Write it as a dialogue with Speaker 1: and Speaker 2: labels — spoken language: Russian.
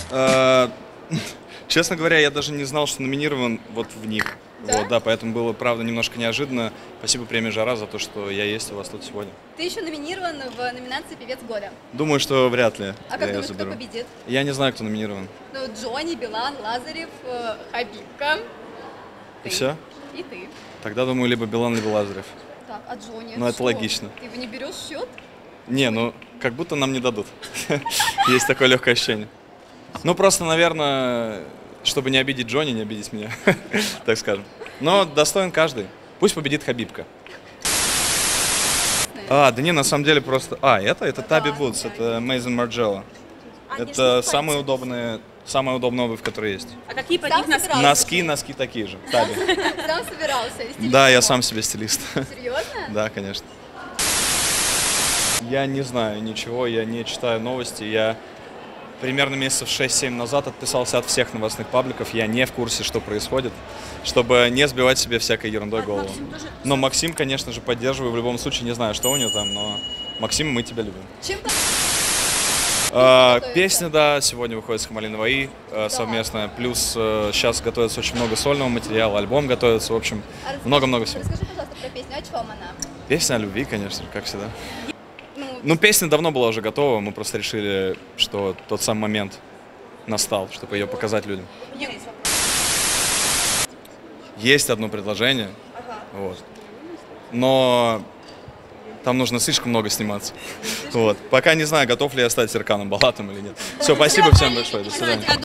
Speaker 1: Э, Честно говоря, я даже не знал, что номинирован вот в них.
Speaker 2: Да?
Speaker 1: Вот, да, поэтому было, правда, немножко неожиданно. Спасибо премии «Жара» за то, что я есть у вас тут сегодня.
Speaker 2: Ты еще номинирован в номинации «Певец года».
Speaker 1: Думаю, что вряд ли
Speaker 2: А как
Speaker 1: я ее
Speaker 2: думаешь, кто
Speaker 1: заберу.
Speaker 2: победит?
Speaker 1: Я не знаю, кто номинирован.
Speaker 2: Ну, Джонни, Билан, Лазарев, Хабибка.
Speaker 1: И
Speaker 2: Ты.
Speaker 1: все?
Speaker 2: И ты.
Speaker 1: Тогда, думаю, либо Билан, либо Лазарев.
Speaker 2: Так, а Джонни?
Speaker 1: Ну, это
Speaker 2: что?
Speaker 1: логично.
Speaker 2: Ты его не берешь в счет?
Speaker 1: Не, ну, как будто нам не дадут. Есть такое легкое ощущение. Ну, просто, наверное, чтобы не обидеть Джонни, не обидеть меня, так скажем. Но достоин каждый. Пусть победит Хабибка. Да не, на самом деле просто... это Таби Бутс, это Мейзен Марджелло. Это самая удобная обувь, которая есть.
Speaker 3: А какие под
Speaker 2: Сам
Speaker 3: них носки?
Speaker 2: собирался?
Speaker 1: Носки такие же, Таби.
Speaker 2: Сам собирался? Или стилист
Speaker 1: Да, я
Speaker 2: помог?
Speaker 1: сам себе стилист.
Speaker 2: Серьезно?
Speaker 1: Да, конечно. Я не знаю ничего, я не читаю новости. Я примерно месяцев 6-7 назад отписался от всех новостных пабликов. Я не в курсе, что происходит, чтобы не сбивать себе всякой ерундой голову.
Speaker 3: Максим тоже...
Speaker 1: Но Максим, конечно же, поддерживаю в любом случае. Не знаю, что у него там, но Максим, мы тебя любим.
Speaker 2: Чем-то...
Speaker 1: Песня, да, сегодня выходит с Хамали Наваи совместная. Плюс сейчас готовится очень много сольного материала, альбом готовится, в общем,
Speaker 2: А расскажи-
Speaker 1: много-много всего.
Speaker 2: Расскажи, пожалуйста, про песню. О чем она?
Speaker 1: Песня о любви, конечно же, как всегда.
Speaker 2: Ну,
Speaker 1: Ну, песня давно была уже готова, мы просто решили, что тот самый момент настал, чтобы ее показать людям. Есть одно предложение, вот. Но там нужно слишком много сниматься. Вот. Пока не знаю, готов ли я стать Серканом Балатом или нет. Все, спасибо всем большое, до свидания.